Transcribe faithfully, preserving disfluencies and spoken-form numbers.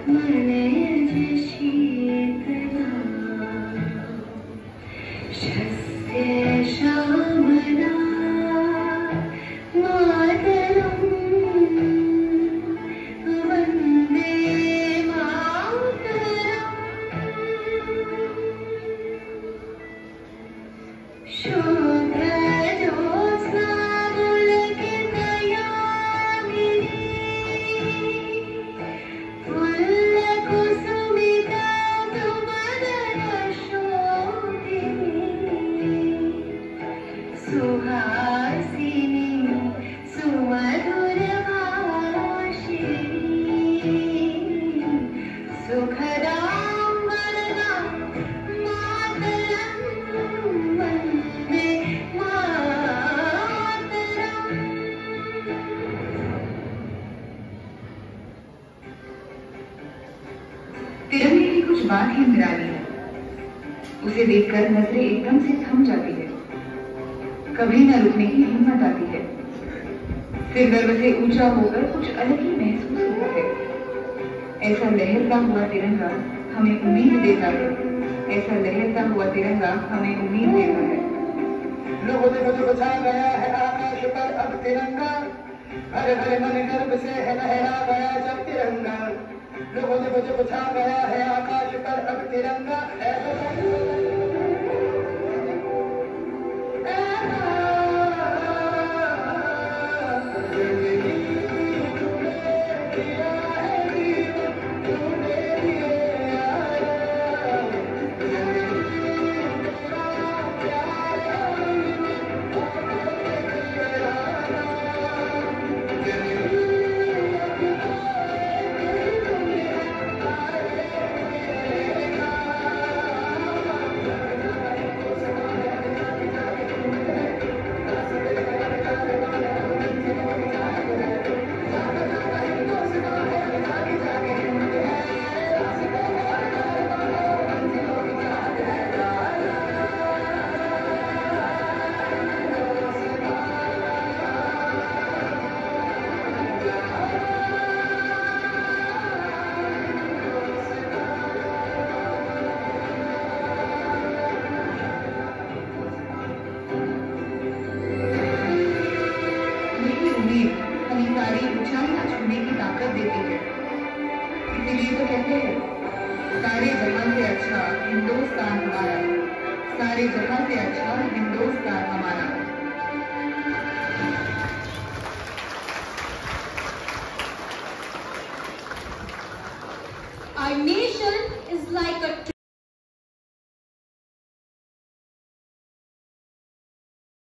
तिरंगे की कुछ बात ही निराली है। उसे देखकर नजरें एकदम से थम जाती है, कभी न रुकने की हिम्मत आती है। फिर गर्व से ऊंचा होकर कुछ अलग ही महसूस होता है। ऐसा लहरता हुआ तिरंगा हमें उम्मीद देता है, ऐसा लहरता हुआ तिरंगा हमें उम्मीद देता है। लोगों ने मुझे बचा गया है आकाश पर अब तिरंगा, भरे भरे मन गर्व से है लहरा गया जब तिरंगा। लोगों ने मुझे बचा गया है आकाश पर अब तिरंगा। हमें सारी ऊंचाइयां छूने की ताकत देती है। इसीलिए तो कहते हैं सारे जहां से अच्छा हिंदुस्तान हमारा, सारे जहां से अच्छा हिंदुस्तान हमारा। Our nation is like a